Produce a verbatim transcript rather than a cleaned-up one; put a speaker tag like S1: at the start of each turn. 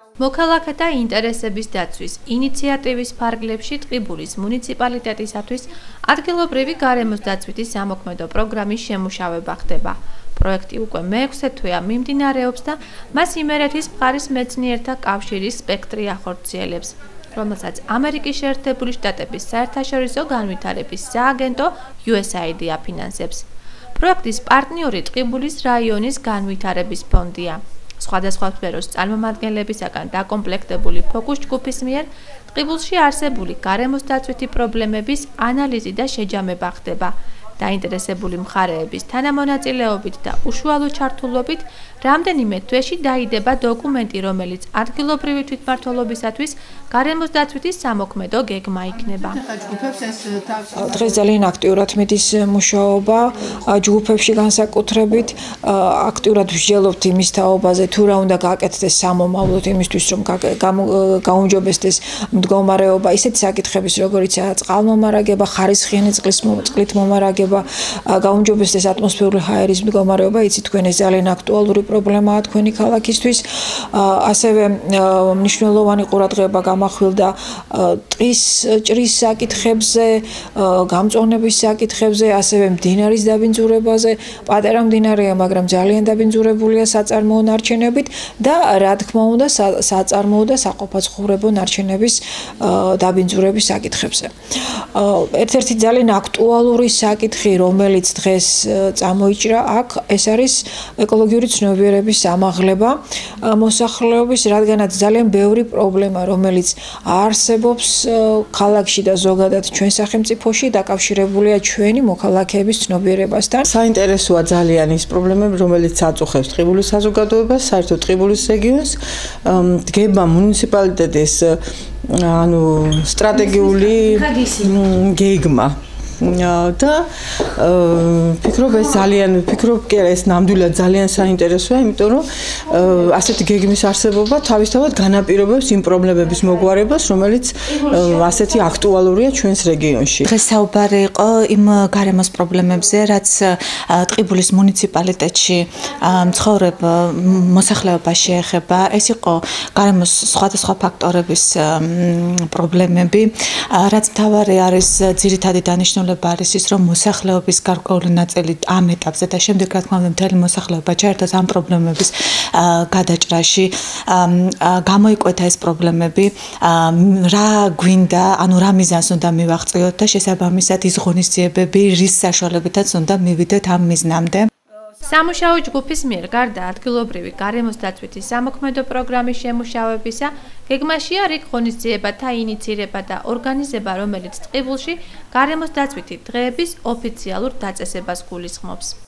S1: მოქალაქეთა ინტერესების დაცვის ინიციატივის ფარგლებში ტყიბულის მუნიციპალიტეტისათვის ადგილობრივი გარემოს დაცვითი სამოქმედო პროგრამის შემუშავება ხდება. პროექტი უკვე მეექვსე თვეა მიმდინარეობს და მას იმერეთის მხარის მეცნიერთა კავშირის სპექტრი ახორციელებს, რომელსაც ამერიკის შეერთებული შტატების საერთაშორისო განვითარების სააგენტო იუ ეს აი დი აფინანსებს. პროექტის პარტნიორი ტყიბულის რაიონის განვითარების ფონდია. სხვადასხვა სფეროს წარმომადგენლებისაგან დაკომპლექტებული ფოკუს ჯგუფის მიერ ტყიბულში არსებული გარემოს დაცვითი პრობლემების ანალიზი და შეჯამება ხდება. დაინტერესებული მხარეების თანამონაწილეობით და უშუალო ჩართულობით რამდენიმე თვეში დაიდება დოკუმენტი, რომელიც ადგილობრივი თვითმმართველობისათვის გარემოს დაცვითი სამოქმედო გეგმა იქნება.
S2: დღეს ძალიან აქტიურად მიდის მუშაობა ჯგუფებში განსაკუთრებით, აქტიურად ვსჯელობთ იმის თაობაზე, თუ რა უნდა გაკეთდეს სამომავლოდ იმისთვის, რომ გაუმჯობესდეს მდგომარეობა ისეთი საკითხების, როგორიცაა წყალმომარაგება, ხარისხიანი წყლით მომარაგება, გაუმჯობესდეს ატმოსფერული ჰაერის მდგომარეობა, იცით თქვენ ეს ძალიან აქტუალური პრობლემაა თქვენი ქალაქისთვის. ასევე მნიშვნელოვანი ყურადღება გამახვილდა ტყის ჭრის საკითხებზე, გამწვანების საკითხებზე, ასევე მდინარის დაბინძურებაზე. პატარა მდინარეა, მაგრამ ძალიან დაბინძურებულია საწარმოო ნარჩენებით და რა თქმა უნდა საწარმოო და საყოფაცხოვრებო ნარჩენების დაბინძურების საკითხებზე. ერთ-ერთი ძალიან აქტუალური საკითხი, რომელიც დღეს წამოიჭრა აქ, ეს არის ეკოლოგიური ცნობიერების ამაღლება მოსახლეობის, რადგანაც ძალიან ბევრი პრობლემა, რომელიც არსებობს ქალაქში და ზოგადად ჩვენ სახელმწიფოში, დაკავშირებულია ჩვენი მოქალაქეების ცნობიერებასთან.
S3: საინტერესოა ძალიან ის პრობლემები, რომელიც აწუხებს ტყიბულის საზოგადოებას, საერთოდ ტყიბულის რეგიონს, დგება მუნიციპალიტეტის ანუ სტრატეგიული გეგმა. და ფიქრობ ეს ძალიან ფიქრობ კი ეს ნამდვილად ძალიან საინტერესოა, იმიტომ რომ ასეთი გეგმის არსებობა თავისთავად განაპირობებს იმ პრობლემების მოგვარებას, რომელიც ასეთი აქტუალურია ჩვენს რეგიონში.
S4: დღეს საუბარი იყო იმ გარემოს პრობლემებზე, რაც ტყიბულის მუნიციპალიტეტში მცხოვრებ მოსახლეობას შეეხება. ეს იყო გარემოს სხვადასხვა ფაქტორების პრობლემები, რაც მთავარი არის ძირითადი დანიშნულება არის ის, რომ მოსახლეობის გარკვეული ნაწილი ამ ეტაპზე და შემდეგ რა თქმა უნდა მთელი მოსახლეობა ჩაერთოს ამ პრობლემების გადაჭრაში. გამოიკვეთა ეს პრობლემები, რა გვინდა, ანუ რა მიზანს უნდა მივაღწიოთ და შესაბამისად ის ღონისძიებები რის საშუალებითაც უნდა მივიდეთ ამ მიზნამდე.
S1: სამუშაო ჯგუფის მიერ გარდა ადგილობრივი გარემოს დაცვითი სამოქმედო პროგრამის შემუშავებისა, გეგმაშია რიგ ღონისძიებათა ინიცირება და ორგანიზება, რომელიც ტყიბულში გარემოს დაცვითი დღეების ოფიციალურ დაწესებას გულისხმობს.